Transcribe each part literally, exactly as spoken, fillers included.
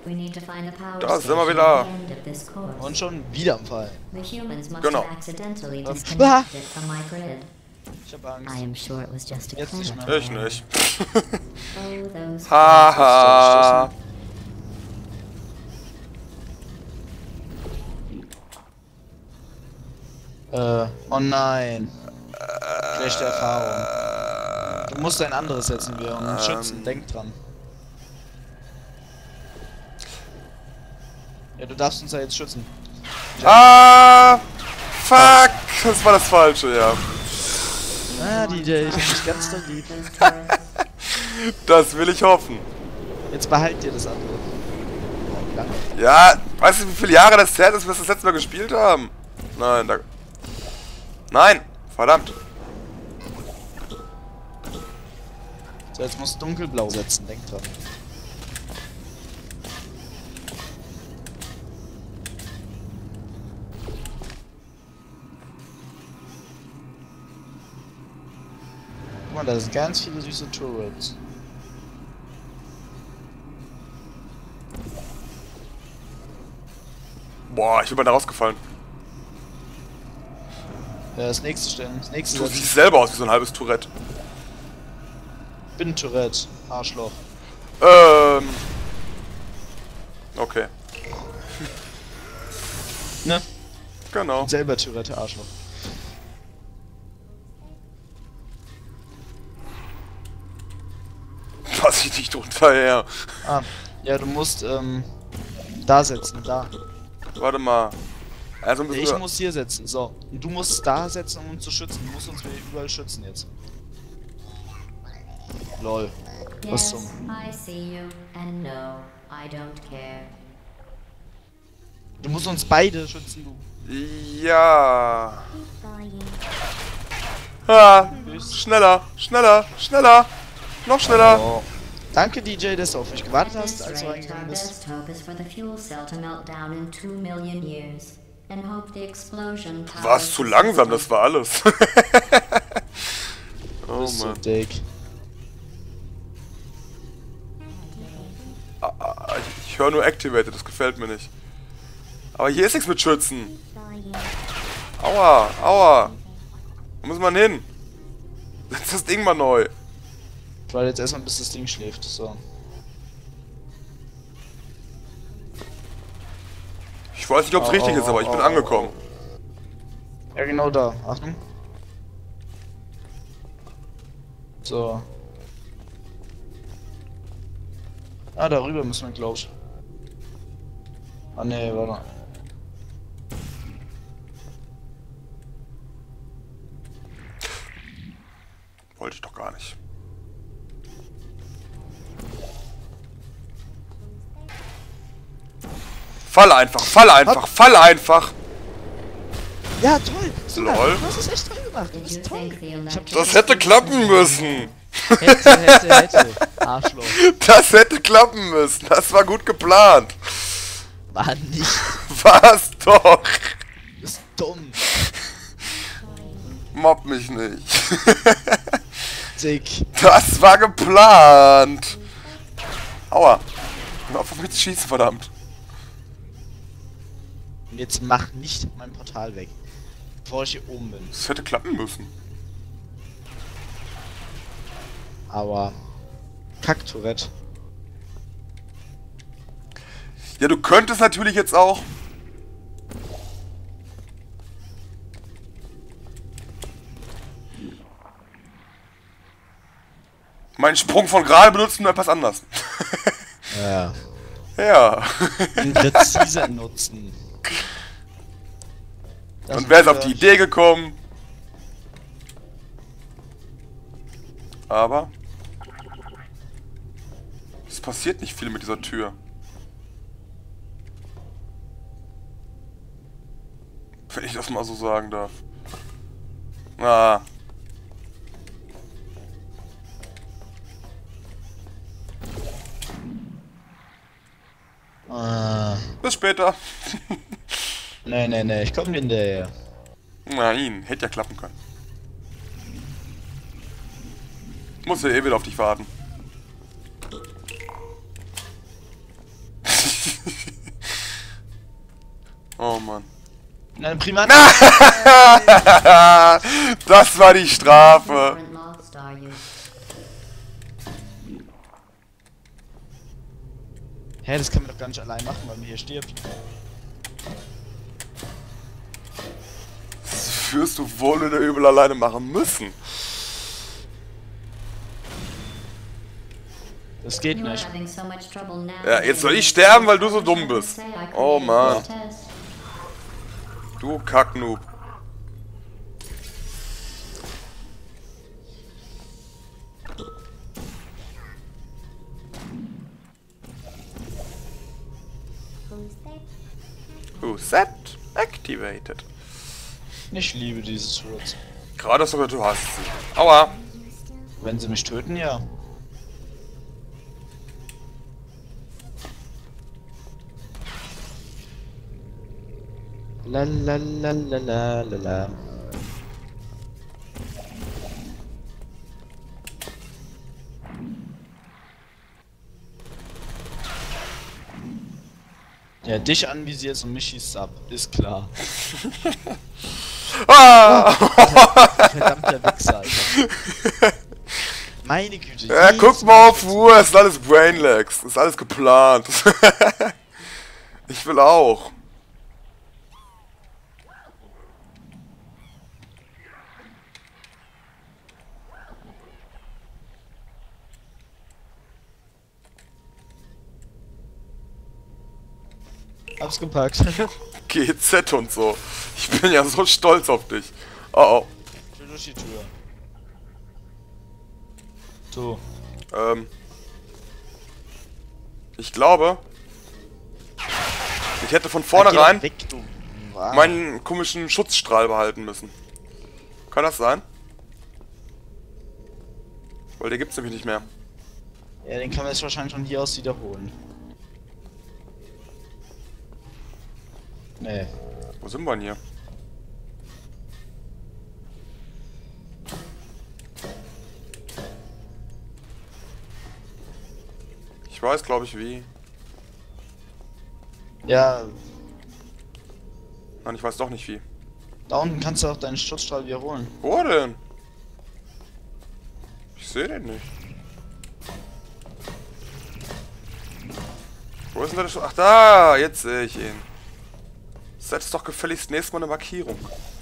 Da sind wir wieder. Und schon wieder am Fall. Genau. Ähm, ah! Ich hab Angst. Jetzt nicht mehr. Ich nicht. Haha. Äh, oh nein. Schlechte Erfahrung. Du musst ein anderes setzen, wir und uns Ähm. schützen, denk dran. Ja, du darfst uns ja jetzt schützen. Ah! Fuck! Das war das Falsche, ja. Ah, D J, ich hab dich ganz doll lieb. Das will ich hoffen. Jetzt behalt dir das andere. Oh, danke. Ja, weißt du, wie viele Jahre das her ist, bis wir das letzte Mal gespielt haben? Nein, da... Nein! Verdammt! So, jetzt musst du dunkelblau setzen, denk dran. Guck mal, da sind ganz viele süße Turrets. Boah, ich bin mal da rausgefallen. Ja, das nächste stellen. Das nächste Du setzen. siehst selber aus wie so ein halbes Tourette. Bin Tourette. Arschloch. Ähm... Okay. Ne? Genau. Bin selber Tourette, Arschloch. Pass ich nicht drunter her. Ah, ja, du musst, ähm, da setzen, da. Warte mal. Also Ja, müssen ich wir... muss hier setzen, so. Und du musst da setzen, um uns zu schützen. Du musst uns überall schützen jetzt. Lol. Was zum... Du musst uns beide schützen, du. Ja. Ah, schneller, schneller, schneller. Noch schneller. Oh. Danke, D J, dass du auf mich gewartet hast, als du reingegangen bist. War es zu langsam, das war alles. Du Oh bist so Mann. dick. Ah, ah, Ich, ich höre nur Activated, das gefällt mir nicht. Aber hier ist nichts mit Schützen. Aua, aua. Wo muss man hin? Setz das Ding mal neu. Ich warte jetzt erstmal, bis das Ding schläft, so. Ich weiß nicht, ob es Oh, richtig oh, ist, aber ich oh, bin oh, angekommen. Ja, genau da. Achtung. So. Ah, darüber müssen wir, glaub ich. Ah, ne, warte. Wollte ich doch gar nicht. Fall einfach, fall einfach, fall einfach. Ja, toll! Super. Lol. Du hast es echt toll gemacht. Du bist toll. Ich hab Das hätte klappen müssen. Hätte, hätte, hätte. Arschloch. Das hätte klappen müssen. Das war gut geplant. War nicht. Was doch. Du bist dumm. Mobb mich nicht. Dick. Das war geplant. Aua. Hör auf, auf mich zu schießen, verdammt. Und jetzt mach nicht mein Portal weg. Bevor ich hier oben bin. Das hätte klappen müssen. Aber. Kack-Tourette. Ja, du könntest natürlich jetzt auch... meinen Sprung von gerade benutzen, nur etwas anders. Ja. Ja. Ihn präzise nutzen. Das Und wer ist auf wieder- die Idee gekommen? Aber... es passiert nicht viel mit dieser Tür. Wenn ich das mal so sagen darf. Ah. Ah. Bis später. Nee, nee, nee, ich komm dir hinterher. Nein, hätte ja klappen können. Muss ja eh wieder auf dich warten. Oh Mann. Nein, prima. Das war die Strafe. Hä, das kann man doch gar nicht allein machen, weil man hier stirbt. Das wirst du wohl oder übel alleine machen müssen. Das geht nicht. Ja, jetzt soll ich sterben, weil du so dumm bist. Oh Mann. Du Kacknoob. Who set activated. Ich liebe diese Turrets. Gerade sogar du hast sie. Aua. Wenn sie mich töten, ja. La la la la la la la. Ja, dich anvisierst und mich schießt ab, ist klar. Ah! Verdammter Wichser, Alter. Meine Güte. Ja, guck mal auf Uhr, es ist alles Brainlags, ist alles geplant. Ich will auch. Hab's gepackt. G Z und so. Ich bin ja so stolz auf dich. Oh oh. Ich will durch die Tür. So. Ähm. Ich glaube, ich hätte von vornherein Weg, du. Wow. meinen komischen Schutzstrahl behalten müssen. Kann das sein? Weil der gibt's nämlich nicht mehr. Ja, den kann man jetzt wahrscheinlich von hier aus wiederholen. Nee. Wo sind wir denn hier? Ich weiß, glaube ich, wie. Ja, Nein, ich weiß doch nicht wie. da unten kannst du auch deinen Schutzstrahl wiederholen. Wo denn? Ich sehe den nicht. Wo ist denn der Schuss? Ach da, jetzt sehe ich ihn. Setz doch gefälligst nächstes Mal eine Markierung.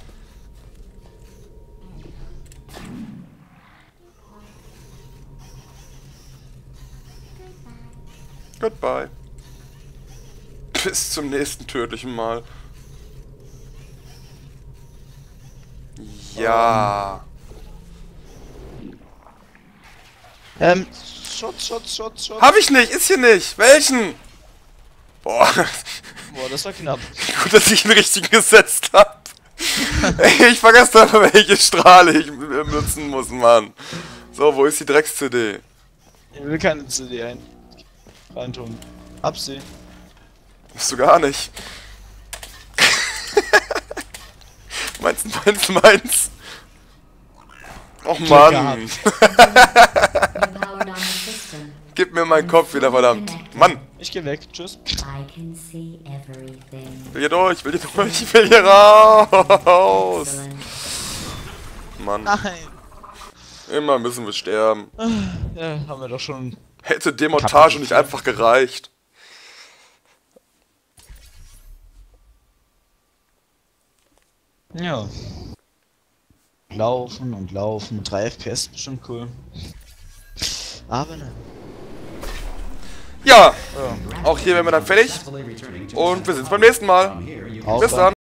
Goodbye. Bis zum nächsten tödlichen Mal. Ja. Ähm, Schutz, Schutz, Schutz, Schutz. Hab ich nicht, ist hier nicht. Welchen? Boah. Boah, das war knapp. Gut, dass ich den richtigen gesetzt hab. Ey, ich vergesse einfach, welche Strahle ich benutzen muss, Mann. So, wo ist die Drecks-C D? Ich will keine C D ein. reintun. Hab sie. Musst du gar nicht. Meins, meins, meins. Och Mann. Gib mir meinen Kopf wieder, verdammt. Mann. Ich geh weg. Tschüss. Ich will hier durch, ich will hier durch, ich will hier raus. Mann. Nein. Immer müssen wir sterben. Ja, haben wir doch schon. Hätte Demontage nicht einfach gereicht. Ja. Laufen und laufen. drei F P S bestimmt cool. Aber ne. Ja, auch hier wären wir dann fertig. Und wir sehen uns beim nächsten Mal. Bis dann.